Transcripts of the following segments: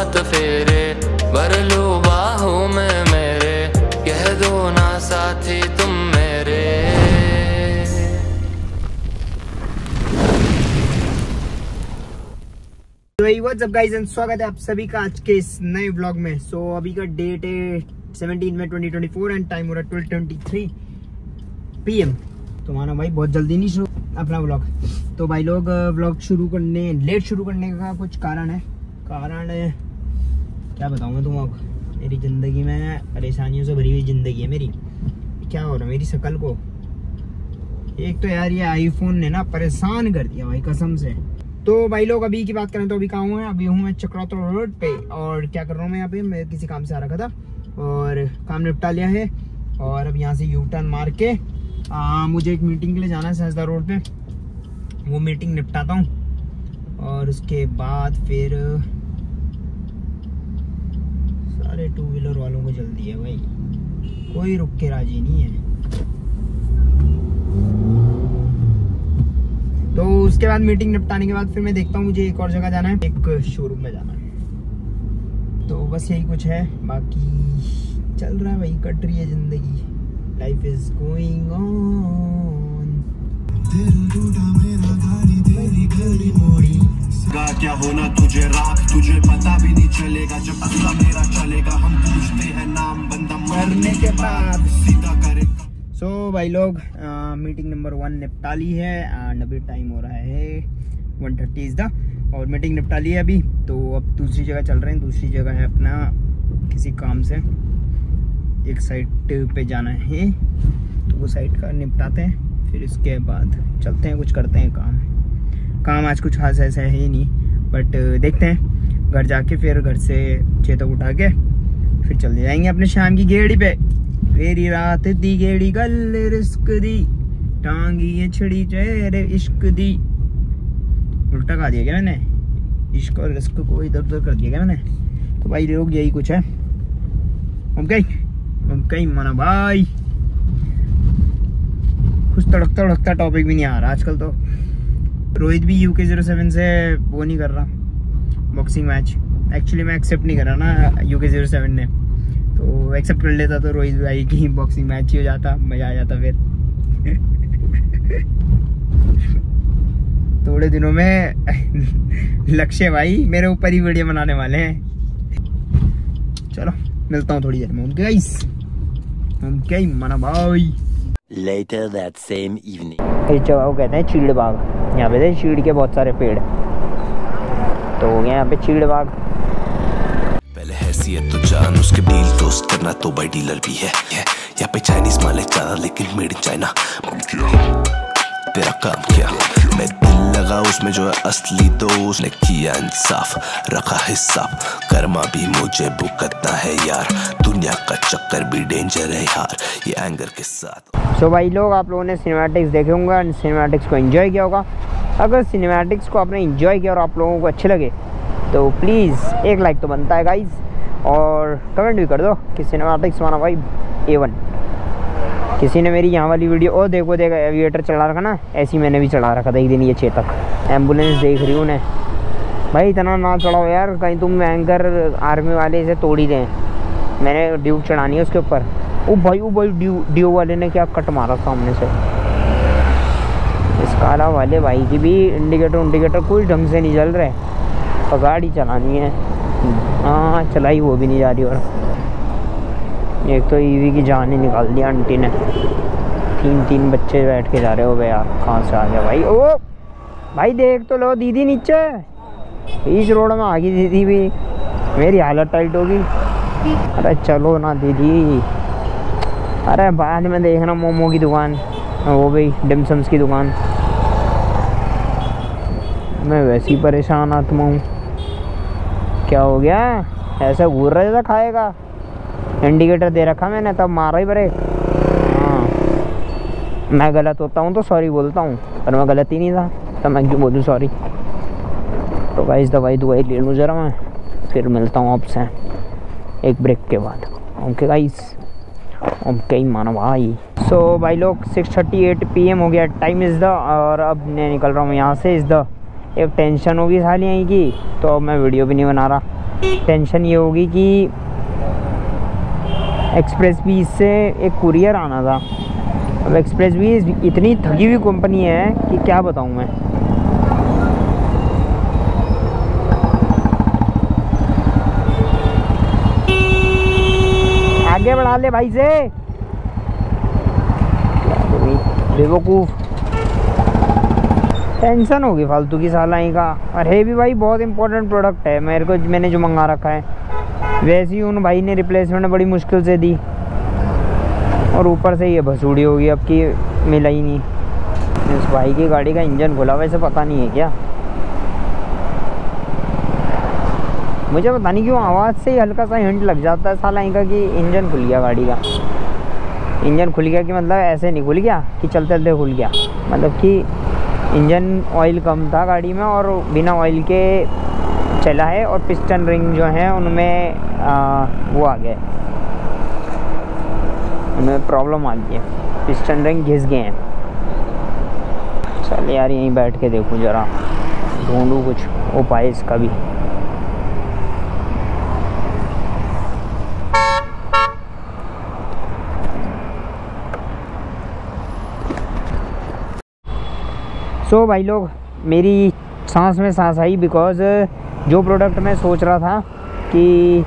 साथ फेरे, भर लो बाहों में मेरे, कह दो ना साथी तुम मेरे। तो व्हाट्स अप गाइस एंड स्वागत है आप सभी का आज के इस नए व्लॉग में। अभी का डेट है 17 में 2024 एंड टाइम हो रहा है 12:23 PM। तो मानो भाई बहुत जल्दी नहीं शुरू अपना व्लॉग। तो भाई लोग व्लॉग लेट शुरू करने का कुछ कारण है क्या बताऊँ मैं तुमको। मेरी ज़िंदगी में परेशानियों से भरी हुई ज़िंदगी है मेरी। क्या हो रहा है मेरी शक्ल को। एक तो यार ये आईफोन ने ना परेशान कर दिया भाई कसम से। तो भाई लोग अभी की बात करें तो अभी कहाँ हूँ, अभी हूँ मैं चक्राता रोड पे। और क्या कर रहा हूँ मैं यहाँ पे, मैं किसी काम से आ रखा था और काम निपटा लिया है। और अब यहाँ से यू टर्न मार के मुझे एक मीटिंग के लिए जाना है सहजदा रोड पे। वो मीटिंग निपटाता हूँ और उसके बाद फिर सारे टू व्हीलर वालों को जल्दी है भाई, कोई रुक के राजी नहीं है। तो उसके बाद मीटिंग निपटाने के बाद फिर मैं देखता हूँ मुझे एक और जगह जाना है, एक शोरूम में जाना है। तो बस यही कुछ है, बाकी चल रहा है भाई, कट रही है जिंदगी। Life is going on. क्या होना तुझे राख, तुझे पता भी नहीं चलेगा जब असला मेरा चलेगा। हम पूछते हैं नाम बंदा मरने के बाद सीधा करेगा। सो भाई लोग मीटिंग नंबर 1 निपटा ली है एंड अभी टाइम हो रहा है 1:30 इज द, और मीटिंग निपटा ली है अभी। तो अब दूसरी जगह चल रहे हैं। दूसरी जगह है अपना किसी काम से एक साइट पे जाना है, तो वो साइट का निपटाते हैं, फिर इसके बाद चलते हैं, कुछ करते हैं काम आज कुछ खास ऐसा है ही नहीं, बट देखते हैं। घर जाके फिर घर से चेतक उठा के फिर चले जाएंगे अपने शाम की गेड़ी पे। मेरी रात दी गेड़ी गल रिस्क दी, टांगी ये छड़ी चेहरे इश्क दी। उल्टा खा दिया क्या मैंने, इश्क और रिस्क को इधर उधर कर दिया क्या मैंने। तो भाई लोग यही कुछ है। ओके माना भाई, कुछ तड़कता उड़कता टॉपिक भी नहीं आ रहा आजकल। तो रोहित भी UK07 से वो नहीं कर रहा बॉक्सिंग मैच। एक्चुअली मैं एक्सेप्ट नहीं कर रहा ना UK07 ने, तो एक्सेप्ट कर लेता तो रोहित भाई की बॉक्सिंग मैच ही हो जाता, मजा आ जाता फिर। थोड़े दिनों में लक्ष्य भाई मेरे ऊपर ही वीडियो बनाने वाले हैं। चलो मिलता हूँ थोड़ी देर में उनके गाइस। उनके मना भाई। Later that same evening. इस जगह को कहते हैं चीड़ बाग। यहाँ पे थे चीड़ के बहुत सारे पेड़, तो हो गया यहाँ पे चीड़ बाग। पहले हैसियत तो जान, उसके डील दोस्त करना तो भाई डीलर भी है। यहाँ पे चाइनीज माल है ज्यादा लेकिन मेड इन चाइना। तेरा काम क्या, मैं दिल लगा उसमें जो है असली दोस्त ने किया इंसाफ, रखा हिसाब। कर्मा भी मुझे भुगतना है यार, दुनिया का चक्कर भी डेंजर है यार, ये एंगर के साथ। सो भाई लोग आप लोगों ने सिनेमैटिक्स देखे होंगे, सिनेमैटिक्स को एंजॉय किया होगा। अगर सिनेमैटिक्स को आपने एंजॉय किया और आप लोगों को अच्छे लगे तो प्लीज़ एक लाइक तो बनता है गाइज, और कमेंट भी कर दो कि सिनेमैटिक्स माना भाई A1। किसी ने मेरी यहाँ वाली वीडियो और देखो एविएटर चढ़ा रखा ना, ऐसी मैंने भी चढ़ा रखा था एक दिन। ये चेतक एम्बुलेंस देख रही हूँ उन्हें। भाई इतना ना चढ़ाओ यार, कहीं तुम एंकर आर्मी वाले इसे तोड़ ही दें। मैंने ड्यूब चढ़ानी है उसके ऊपर। ओ भाई ड्यू वाले ने क्या कट मारा सामने से। इस काला वाले भाई की भी इंडिकेटर कोई ढंग से नहीं चल रहे, और गाड़ी चलानी है। हाँ चलाई वो भी नहीं जा रही। और एक तो ईवी की जान ही निकाल दी आंटी ने। 3 बच्चे बैठ के जा रहे हो यार, कहाँ से आ गया भाई। ओ भाई देख तो लो दीदी नीचे, इस रोड में आ गई दीदी भी, मेरी हालत टाइट होगी। अरे चलो ना दीदी, अरे बाद में देखना मोमो की दुकान, वो भी डिमसम्स की दुकान। मैं वैसे ही परेशान आत्मा हूँ। क्या हो गया, ऐसा घूर रहा था खाएगा। इंडिकेटर दे रखा मैंने तब मारा ही ब्रेक। हाँ मैं गलत होता हूँ तो सॉरी बोलता हूँ, पर मैं गलत ही नहीं था तो मैं क्यों बोलूँ सॉरी। तो गाइस दवाई ले लूँ ज़रा मैं, फिर मिलता हूँ आपसे एक ब्रेक के बाद। ओके गाइस, ओके माना भाई। सो भाई लोग 6:38 PM हो गया, टाइम इज़ द, और अब मैं निकल रहा हूँ यहाँ से। इज़ द एक टेंशन होगी साली यहीं की, तो अब मैं वीडियो भी नहीं बना रहा। टेंशन ये होगी कि एक्सप्रेस बीज से एक कुरियर आना था। अब एक्सप्रेस बीज इतनी ठगी हुई कंपनी है कि क्या बताऊं मैं। आगे बढ़ा ले भाई से, बेवकूफ़। टेंशन होगी फालतू की सालाई का। और है भी भाई बहुत इंपॉर्टेंट प्रोडक्ट है मेरे को, मैंने जो मंगा रखा है। वैसे ही उन भाई ने रिप्लेसमेंट बड़ी मुश्किल से दी और ऊपर से ये भसूड़ी होगी अब की मिला ही नहीं। इस भाई की गाड़ी का इंजन खुला, वैसे पता नहीं है क्या, मुझे पता नहीं क्यों आवाज़ से ही हल्का सा हिंट लग जाता है साला इनका कि इंजन खुल गया गाड़ी का। इंजन खुल गया कि मतलब ऐसे नहीं खुल गया कि चलते चलते खुल गया, मतलब कि इंजन ऑयल कम था गाड़ी में और बिना ऑयल के चला है और पिस्टन रिंग जो है उनमें वो आ गया, उनमें प्रॉब्लम आ गई है, पिस्टन रिंग घिस गए हैं। चल यार यहीं बैठ के देखूं ज़रा, ढूंढूं कुछ उपाय इसका भी। तो भाई लोग मेरी सांस में सांस आई, बिकॉज़ जो प्रोडक्ट मैं सोच रहा था कि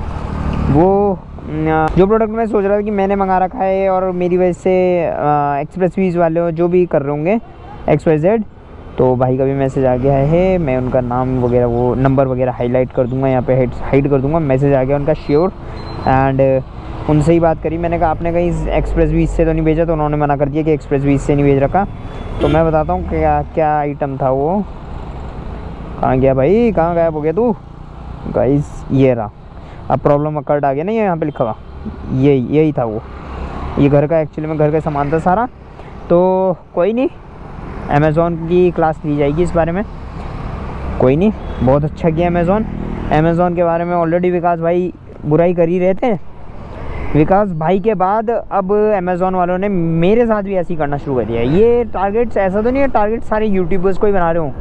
मैंने मंगा रखा है और मेरी वजह से एक्सप्रेस बीज वाले जो भी कर रहे होंगे XYZ, तो भाई का भी मैसेज आ गया है। मैं उनका नाम वगैरह वो नंबर वगैरह हाईलाइट कर दूंगा, यहाँ पे हाइड कर दूंगा। मैसेज आ गया उनका श्योर, एंड उनसे ही बात करी। मैंने कहा आपने कहीं एक्सप्रेस बीज से तो नहीं भेजा, तो उन्होंने मना कर दिया कि एक्सप्रेस बीज से नहीं भेज रखा। तो मैं बताता हूँ क्या क्या आइटम था वो। कहाँ गया भाई, कहाँ गायब हो गया तू? गाइस ये रहा, अब प्रॉब्लम अकर्ड आ गया ना, ये यहाँ पे लिखा हुआ, यही था वो। ये घर का एक्चुअली में घर का सामान था सारा। तो कोई नहीं, अमेज़ॉन की क्लास ली जाएगी इस बारे में, कोई नहीं। बहुत अच्छा किया अमेज़ॉन के बारे में ऑलरेडी विकास भाई बुराई कर ही रहे थे। विकास भाई के बाद अब अमेज़ॉन वालों ने मेरे साथ भी ऐसे ही करना शुरू कर दिया। ये टारगेट्स ऐसा तो नहीं है टारगेट सारे यूट्यूबर्स को ही बना रहे हो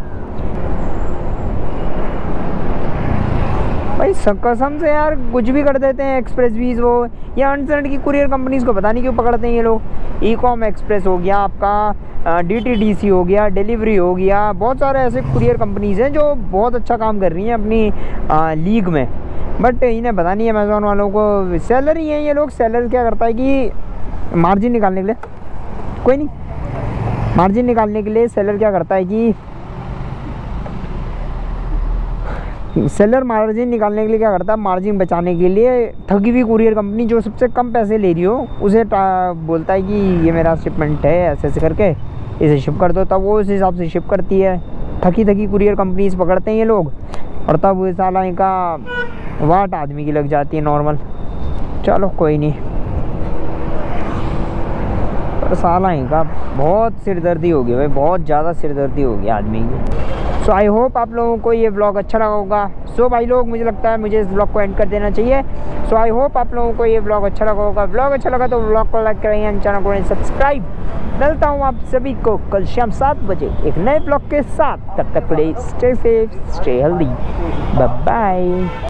भाई, कसम से यार कुछ भी कर देते हैं। एक्सप्रेस बीज वो या अनसर्ट की कुरियर कंपनीज को पता नहीं क्यों पकड़ते हैं ये लोग। ईकॉम एक्सप्रेस हो गया आपका, DTDC हो गया, डिलीवरी हो गया, बहुत सारे ऐसे कुरियर कंपनीज हैं जो बहुत अच्छा काम कर रही हैं अपनी लीग में। बट इन्हें पता नहीं है अमेज़ॉन वालों को, सेलर ही हैं ये लोग। सेलर क्या करता है कि मार्जिन निकालने के लिए, कोई नहीं, मार्जिन निकालने के लिए सेलर क्या करता है कि मार्जिन बचाने के लिए ठगी हुई कुरियर कंपनी जो सबसे कम पैसे ले रही हो उसे बोलता है कि ये मेरा शिपमेंट है, ऐसे ऐसे करके इसे शिप कर दो, तब वो उस हिसाब से शिप करती है। ठगी कुरियर कंपनीज पकड़ते हैं ये लोग, और तब वो साला इनका वाट आदमी की लग जाती है नॉर्मल। चलो कोई नहीं, पर साला इनका बहुत सिरदर्दी हो गया भाई, बहुत ज़्यादा सिरदर्दी हो गया आदमी की। सो आई होप आप लोगों को ये व्लॉग अच्छा लगा होगा। सो भाई लोग मुझे लगता है मुझे इस व्लॉग को एंड कर देना चाहिए। सो आई होप आप लोगों को ये व्लॉग अच्छा लगा होगा। व्लॉग अच्छा लगा तो व्लॉग को लाइक करें, चैनल को सब्सक्राइब। मिलता हूँ आप सभी को कल शाम 7 बजे एक नए व्लॉग के साथ। तब तक के लिए stay safe, stay healthy, bye bye.